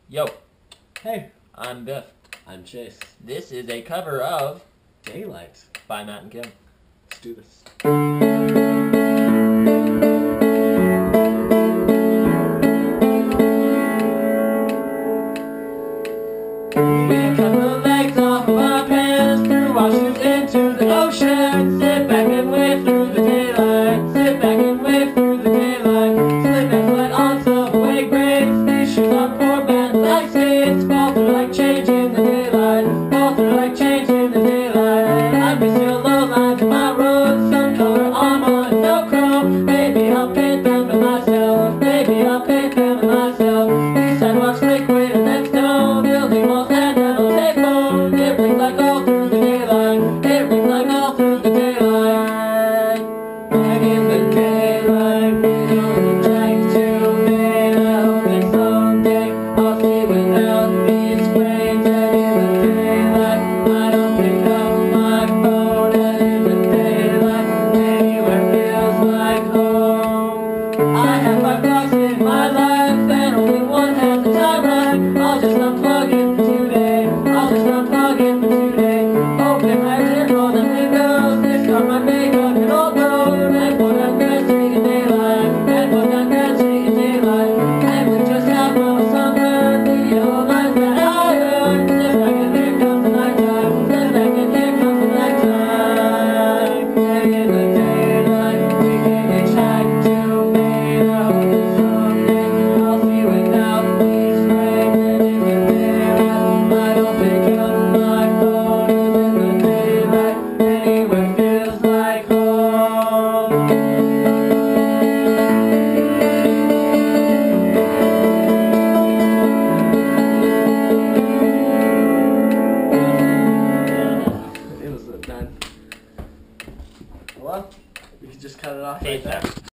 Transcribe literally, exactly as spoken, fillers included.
Yo, Hey, I'm Biff. I'm Chase. This is a cover of Daylight. by Matt and Kim. Let's do this. We cut the legs off of our pants, threw our shoes into the ocean. Sit back and wave through the daylight. Sit back and wave through the daylight. Slip and slide on subway grades. These shoes are poor man's like skates. Fall through like change in the daylight. Fall through like change in the daylight. I miss your low lines of my road. Some color armor and no chrome. Maybe I'll paint them to myself. Maybe I'll paint them to myself. These sidewalks liquid and then stone. Building walls and metal tape bone. It rings like all through the daylight. It rings like all through the daylight. Back in the daylight, we don't try to make out that someday I'll see without these frames. And in the daylight, I don't pick up my phone. And in the daylight, anywhere feels like home. I have five blocks in my life, and only one has the time right. I'll just unplug it for today. I'll just unplug it for today. Open my ears, roll the windows. Discard my makeup and old road. And put on Grand Street in daylight. And put on Grand Street in daylight. And we just have one summer. The yellow lines that I heard. Step back and here comes the nighttime. Step back and here comes the nighttime. And in the daylight, we can hitchhike to Maine. I hope that someday I'll see without these frames. And in the daylight, I don't pick up my phone. And in the daylight, anywhere feels like home. It was done. Well, we could just cut it off Hate right there. that.